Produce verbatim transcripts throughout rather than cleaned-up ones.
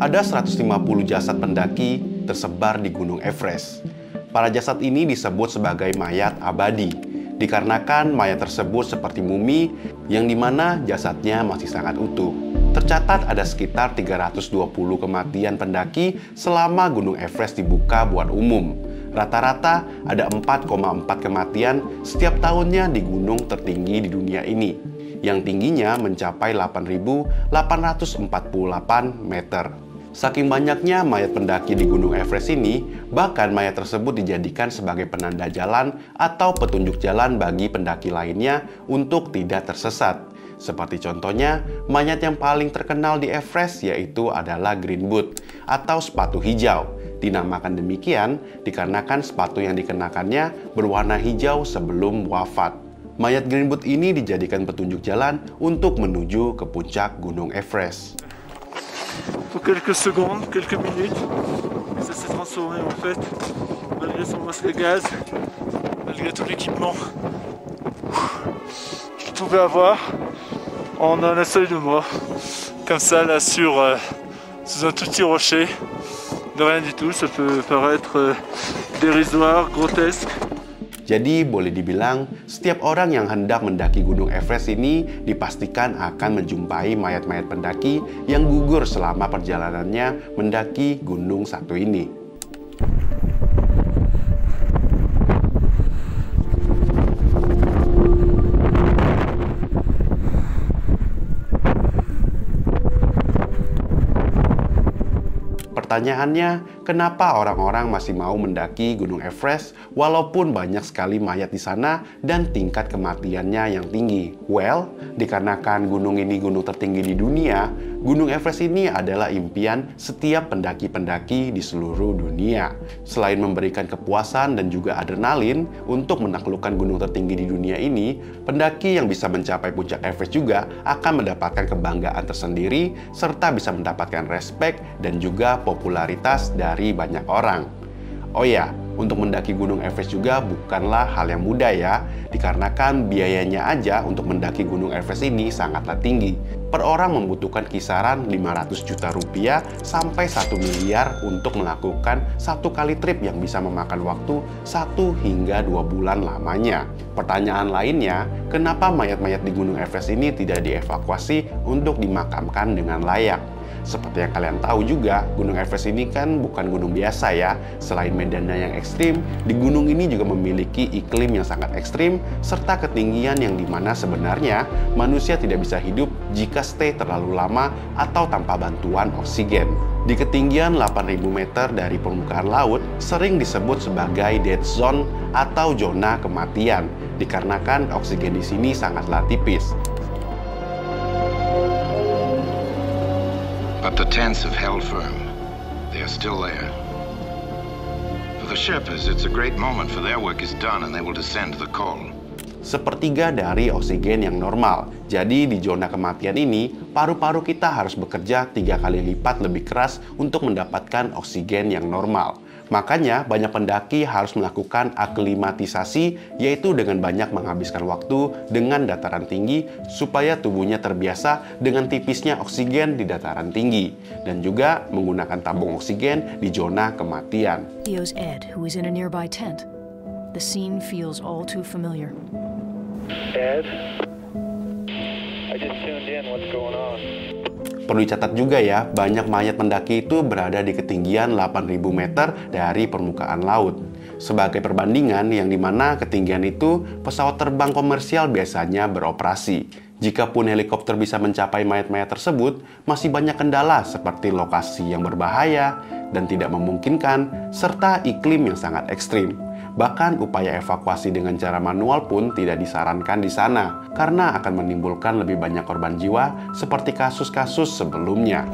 Ada seratus lima puluh jasad pendaki tersebar di Gunung Everest. Para jasad ini disebut sebagai mayat abadi, dikarenakan mayat tersebut seperti mumi yang dimana jasadnya masih sangat utuh. Tercatat ada sekitar tiga ratus dua puluh kematian pendaki selama Gunung Everest dibuka buat umum. Rata-rata ada empat koma empat kematian setiap tahunnya di gunung tertinggi di dunia ini, yang tingginya mencapai delapan ribu delapan ratus empat puluh delapan meter. Saking banyaknya mayat pendaki di Gunung Everest ini, bahkan mayat tersebut dijadikan sebagai penanda jalan atau petunjuk jalan bagi pendaki lainnya untuk tidak tersesat. Seperti contohnya, mayat yang paling terkenal di Everest yaitu adalah Green Boot atau sepatu hijau. Dinamakan demikian dikarenakan sepatu yang dikenakannya berwarna hijau sebelum wafat. Mayat Green Boot ini dijadikan petunjuk jalan untuk menuju ke puncak Gunung Everest. Pour quelques secondes, quelques minutes, et ça s'est transformé en fait, malgré son masque à gaz, malgré tout l'équipement qu'il pouvait avoir, en un seul de moi, comme ça là sur euh, sous un tout petit rocher, de rien du tout. Ça peut paraître euh, dérisoire, grotesque. Jadi boleh dibilang setiap orang yang hendak mendaki Gunung Everest ini dipastikan akan menjumpai mayat-mayat pendaki yang gugur selama perjalanannya mendaki gunung satu ini. Pertanyaannya, kenapa orang-orang masih mau mendaki Gunung Everest walaupun banyak sekali mayat di sana dan tingkat kematiannya yang tinggi? Well, dikarenakan gunung ini gunung tertinggi di dunia, Gunung Everest ini adalah impian setiap pendaki-pendaki di seluruh dunia. Selain memberikan kepuasan dan juga adrenalin untuk menaklukkan gunung tertinggi di dunia ini, pendaki yang bisa mencapai puncak Everest juga akan mendapatkan kebanggaan tersendiri serta bisa mendapatkan respek dan juga popularitas dari banyak orang. Oh ya, untuk mendaki Gunung Everest juga bukanlah hal yang mudah ya, dikarenakan biayanya aja untuk mendaki Gunung Everest ini sangatlah tinggi. Per orang membutuhkan kisaran lima ratus juta rupiah sampai satu miliar untuk melakukan satu kali trip yang bisa memakan waktu satu hingga dua bulan lamanya. Pertanyaan lainnya, kenapa mayat-mayat di Gunung Everest ini tidak dievakuasi untuk dimakamkan dengan layak? Seperti yang kalian tahu juga, Gunung Everest ini kan bukan gunung biasa ya. Selain medannya yang ekstrim, di gunung ini juga memiliki iklim yang sangat ekstrim serta ketinggian yang dimana sebenarnya manusia tidak bisa hidup jika stay terlalu lama atau tanpa bantuan oksigen. Di ketinggian delapan ribu meter dari permukaan laut, sering disebut sebagai dead zone atau zona kematian, dikarenakan oksigen di sini sangatlah tipis. But the tents have held firm. They are still there. For the Sherpas, it's a great moment, for their work is done and they will descend to the call. Sepertiga dari oksigen yang normal. Jadi di zona kematian ini, paru-paru kita harus bekerja tiga kali lipat lebih keras untuk mendapatkan oksigen yang normal. Makanya banyak pendaki harus melakukan aklimatisasi, yaitu dengan banyak menghabiskan waktu dengan dataran tinggi supaya tubuhnya terbiasa dengan tipisnya oksigen di dataran tinggi, dan juga menggunakan tabung oksigen di zona kematian. Theo's Ed, who is in a nearby tent. The scene feels all too familiar. Ed, I just tuned in. What's going on? Perlu dicatat juga ya, banyak mayat pendaki itu berada di ketinggian delapan ribu meter dari permukaan laut. Sebagai perbandingan, yang dimana ketinggian itu pesawat terbang komersial biasanya beroperasi. Jikapun helikopter bisa mencapai mayat-mayat tersebut, masih banyak kendala seperti lokasi yang berbahaya dan tidak memungkinkan, serta iklim yang sangat ekstrim. Bahkan upaya evakuasi dengan cara manual pun tidak disarankan di sana, karena akan menimbulkan lebih banyak korban jiwa seperti kasus-kasus sebelumnya.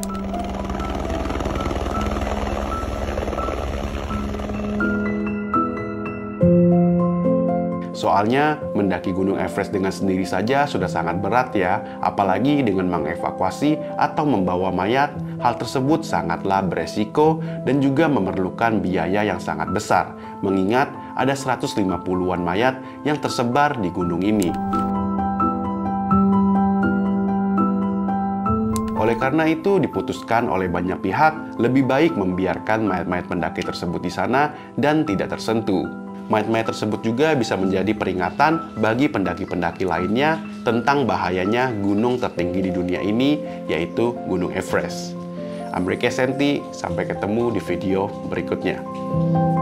Soalnya mendaki Gunung Everest dengan sendiri saja sudah sangat berat ya, apalagi dengan mengevakuasi atau membawa mayat. Hal tersebut sangatlah beresiko dan juga memerlukan biaya yang sangat besar, mengingat ada seratus lima puluhan mayat yang tersebar di gunung ini. Oleh Oleh karena itu, diputuskan oleh banyak pihak lebih baik membiarkan mayat-mayat pendaki tersebut di sana dan tidak tersentuh. Mayat-mayat tersebut juga bisa menjadi peringatan bagi pendaki-pendaki lainnya tentang bahayanya gunung tertinggi di dunia ini, yaitu Gunung Everest. I'm Ricky Senti, sampai ketemu di video berikutnya.